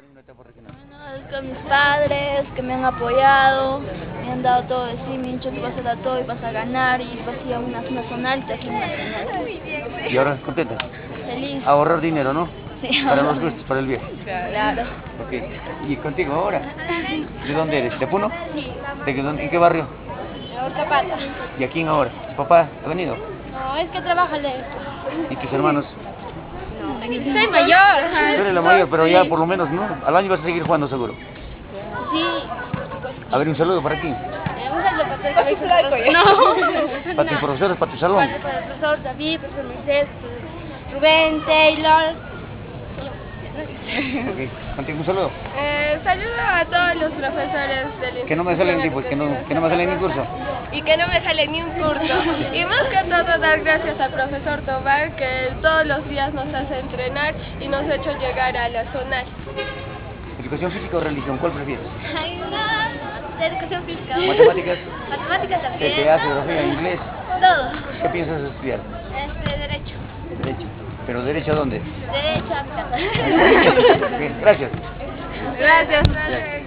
en una etapa regional? Bueno, es con mis padres que me han apoyado, me han dado todo de sí, me han dicho que vas a dar todo y vas a ganar y vas a ir a una nacional y te hacen una nacional. ¿Y ahora contenta? Feliz. Ahorrar dinero, ¿no? Sí, Para ahora. los gustos, para el viaje. Claro. Ok. ¿Y contigo ahora? ¿De dónde eres? ¿De Puno? ¿En qué barrio? Hortapata. ¿Y a quién ahora? ¿Tu papá ha venido? No, es que trabaja lejos. ¿Y tus hermanos? Soy mayor. Tú eres la mayor, pero ya por lo menos, ¿no? Al año vas a seguir jugando seguro. Sí. A ver, un saludo para aquí. Un saludo para el profesor. No. Para tus profesores, para tu salón. Para el profesor David, profesor Moisés, Rubén, Taylor. Ok. Contigo un saludo. Saludo a todos los profesores del Que no me sale que no me sale en mi curso. y que no me sale ni un curso. Y más que todo dar gracias al profesor Tobar que todos los días nos hace entrenar y nos ha hecho llegar a la zonal. ¿Educación física o religión? ¿Cuál prefieres? Ay, no. De educación física. ¿Matemáticas? Matemáticas también. TPA, geografía, inglés. Todo. ¿Qué piensas estudiar? Derecho. Derecho. ¿Pero derecho a dónde? Derecho a mi casa. Ok, gracias. Gracias.